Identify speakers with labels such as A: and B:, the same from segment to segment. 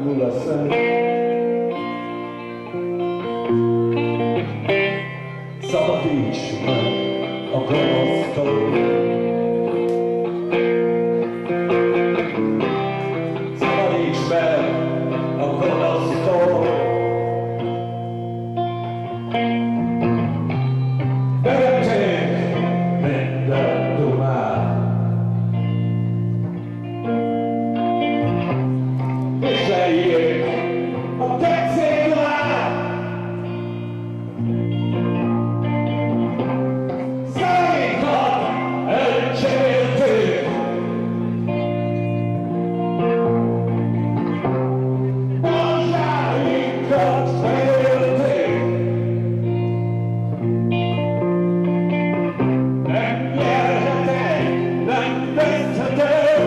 A: nem leszek. Szabadíts meg a gonosztól. Szabadíts meg a gonosztól. Bevették minden dumát, és lejjék a tetszéklát. Száinkat elcserélték, balzsáinkat felélték. Nem nyerhetek, nem veszthetek,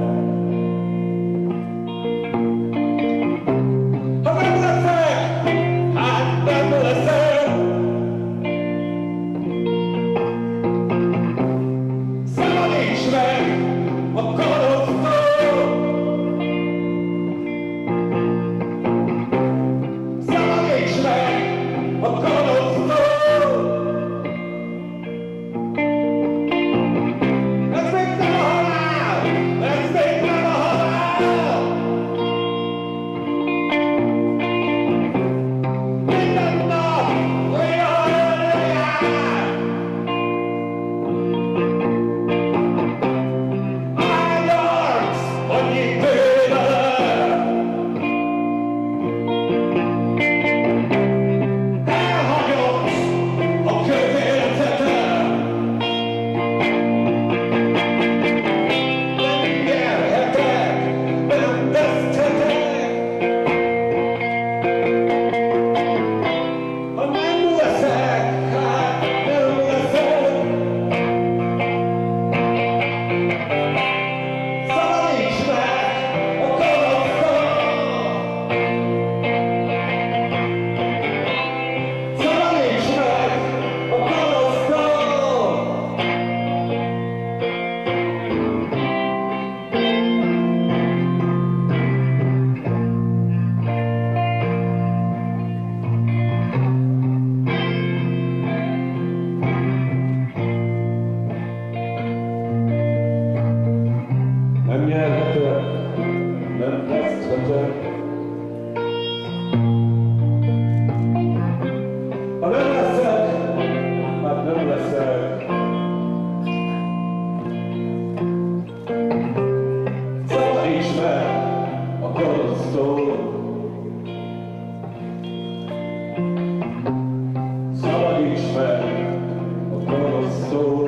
A: ha nem leszek, hát nem leszek. Szabadíts meg a gonosztól. Szabadíts meg a gonosztól. Ez még nem a halál! Ez még nem a halál! Minden nap olyan jár! Ágyarsz annyi tőlem! Elhagyott a közérzetem! Nem nyerhetek, nem veszthetek, ha nem leszek, hát nem leszek. Szabadíts meg a gonosztól. Szabadíts meg a gonosztól. Nem nyerhetek, nem veszthetek, ha nem leszek, hát nem leszek. Szabadíts meg a gonosztól. Szabadíts meg a gonosztól.